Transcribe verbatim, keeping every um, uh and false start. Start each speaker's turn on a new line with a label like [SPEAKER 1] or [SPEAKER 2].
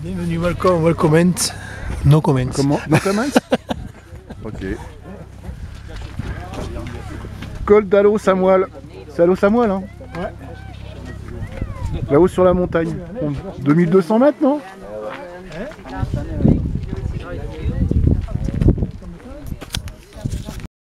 [SPEAKER 1] Bienvenue, welcome, welcome, no comments.
[SPEAKER 2] Comment? No comments? Ok. Col d'Alo Samuel. C'est Alo Samuel, hein? Ouais. Là-haut sur la montagne. deux mille deux cents mètres, non?